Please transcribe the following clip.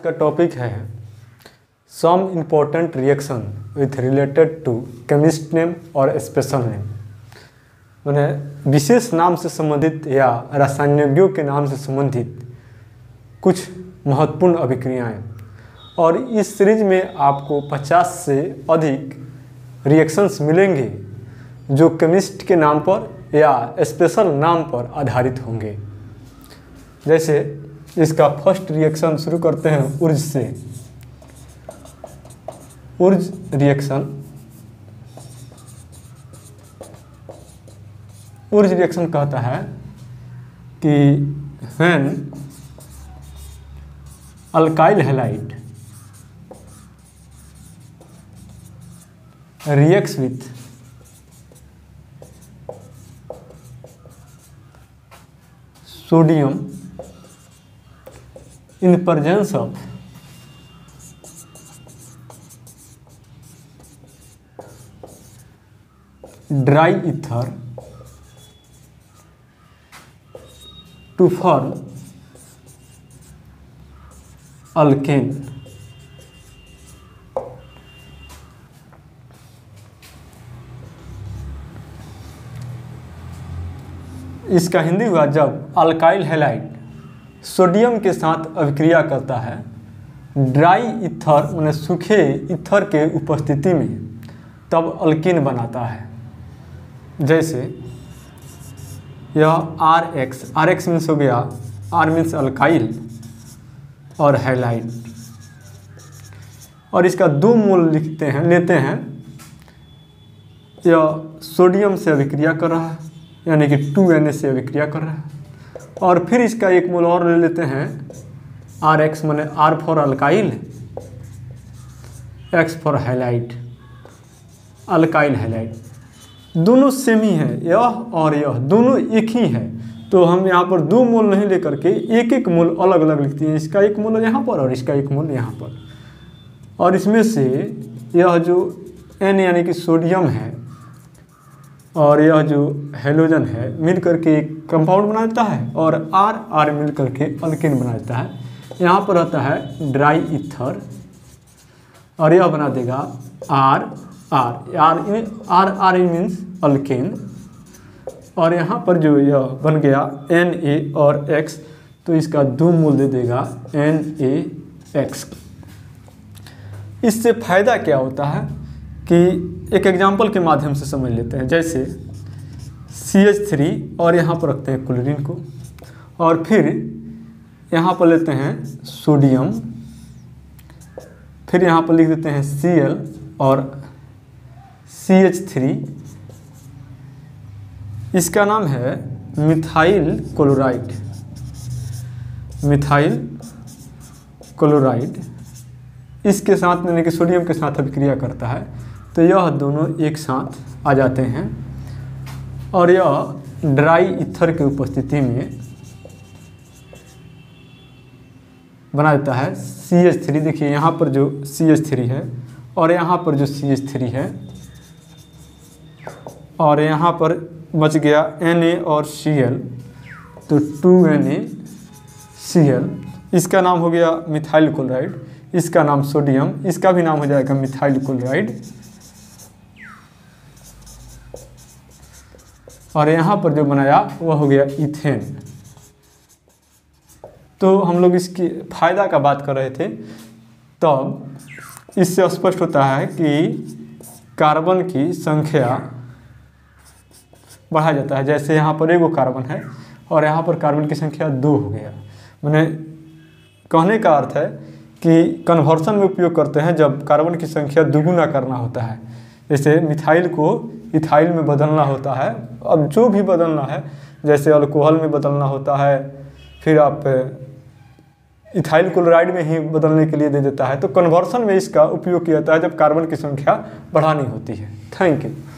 का टॉपिक है some important reaction with related to chemist name और स्पेशल नेम। मैंने विशेष नाम से संबंधित या रासायनिज्ञों के नाम से संबंधित कुछ महत्वपूर्ण अभिक्रियाएं, और इस सीरीज में आपको 50 से अधिक रिएक्शंस मिलेंगे जो केमिस्ट के नाम पर या स्पेशल नाम पर आधारित होंगे। जैसे इसका फर्स्ट रिएक्शन शुरू करते हैं ऊर्ज से। ऊर्ज रिएक्शन कहता है कि when alkyl halide reacts with sodium in the presence of dry ether to form alkane। इसका हिंदी हुआ जब अल्काइल हैलाइड सोडियम के साथ अभिक्रिया करता है ड्राई ईथर माने सूखे ईथर के उपस्थिति में, तब अल्कीन बनाता है। जैसे यह RX मीन्स हो गया, R मीन्स अल्काइल और हैलाइड, और इसका दो मोल लेते हैं। यह सोडियम से अभिक्रिया कर रहा है यानी कि 2Na से अभिक्रिया कर रहा है, और फिर इसका एक मोल और ले लेते हैं RX माने R for alkyl, X for halide, alkyl halide. दोनों सेम ही है, यह और यह दोनों एक ही है, तो हम यहाँ पर दो मोल नहीं लेकर के एक एक मोल अलग अलग लिखते हैं। इसका एक मोल यहाँ पर और इसका एक मोल यहाँ पर, और इसमें से यह जो N यानी कि सोडियम है और यह जो हेलोजन है मिल करके एक कंपाउंड बना देता है, और R मिल करके अल्कीन बना देता है। यहाँ पर रहता है ड्राई ईथर और यह बना देगा R मीन्स अल्कीन, और यहाँ पर जो यह बन गया Na और X, तो इसका दो मोल दे देगा NaX। इससे फायदा क्या होता है कि एक एग्जाम्पल के माध्यम से समझ लेते हैं। जैसे CH3 और यहाँ पर रखते हैं क्लोरीन को, और फिर यहाँ पर लेते हैं सोडियम, फिर यहाँ पर लिख देते हैं Cl और CH3। इसका नाम है मिथाइल क्लोराइड। इसके साथ यानी कि सोडियम के साथ अभिक्रिया करता है, तो यह दोनों एक साथ आ जाते हैं, और यह ड्राई ईथर की उपस्थिति में बना देता है CH3। देखिए यहाँ पर जो CH3 है और यहाँ पर जो CH3 है, और यहाँ पर बच गया Na और Cl, तो 2NaCl। इसका नाम हो गया मिथाइल क्लोराइड, इसका नाम सोडियम, इसका भी नाम हो जाएगा मिथाइल क्लोराइड, और यहाँ पर जो बनाया वह हो गया इथेन। तो हम लोग इसकी फायदा का बात कर रहे थे, तब इससे स्पष्ट होता है कि कार्बन की संख्या बढ़ा जाता है। जैसे यहाँ पर एगो कार्बन है और यहाँ पर कार्बन की संख्या 2 हो गया। मैंने कहने का अर्थ है कि कन्वर्सन में उपयोग करते हैं जब कार्बन की संख्या दुगुना करना होता है। जैसे मिथाइल को इथाइल में बदलना होता है, अब जो भी बदलना है, जैसे अल्कोहल में बदलना होता है, फिर आप इथाइल क्लोराइड में ही बदलने के लिए दे देता है। तो कन्वर्सन में इसका उपयोग किया जाता है जब कार्बन की संख्या बढ़ानी होती है। Thank you.